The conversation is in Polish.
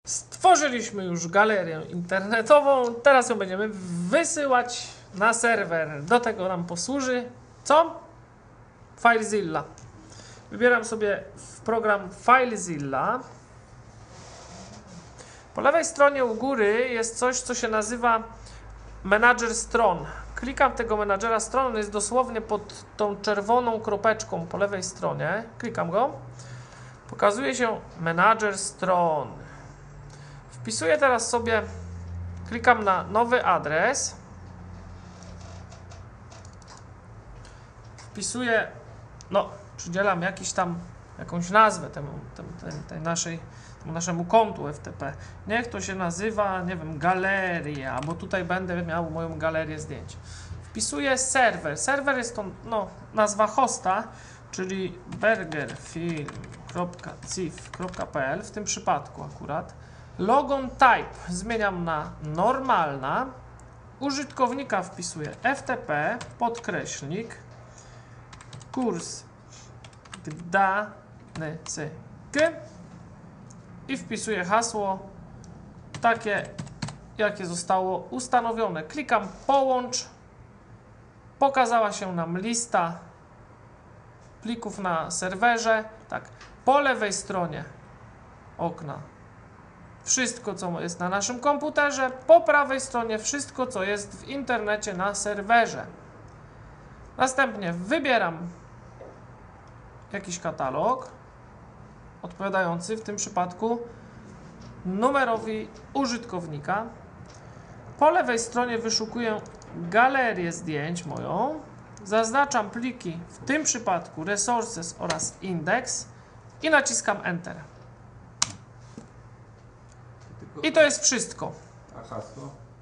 Stworzyliśmy już galerię internetową, teraz ją będziemy wysyłać na serwer. Do tego nam posłuży co? FileZilla. Wybieram sobie program FileZilla. Po lewej stronie u góry jest coś, co się nazywa menadżer stron. Klikam tego menadżera stron, on jest dosłownie pod tą czerwoną kropeczką po lewej stronie. Klikam go. Pokazuje się menadżer stron. Wpisuję teraz sobie, klikam na nowy adres. Wpisuję, przydzielam jakąś nazwę temu naszemu kontu FTP. Niech to się nazywa, nie wiem, galeria, bo tutaj będę miał moją galerię zdjęć. Wpisuję serwer. Serwer jest to nazwa hosta, czyli burgerfilm.cif.pl w tym przypadku akurat. Logon type zmieniam na normalna. Użytkownika wpisuję FTP, podkreślnik, kurs Gdańsk i wpisuję hasło takie, jakie zostało ustanowione. Klikam połącz. Pokazała się nam lista plików na serwerze. Tak, po lewej stronie okna wszystko, co jest na naszym komputerze, po prawej stronie wszystko, co jest w internecie na serwerze. Następnie wybieram jakiś katalog odpowiadający w tym przypadku numerowi użytkownika. Po lewej stronie wyszukuję galerię zdjęć moją. Zaznaczam pliki, w tym przypadku resources oraz index i naciskam Enter. I to jest wszystko. A hasło?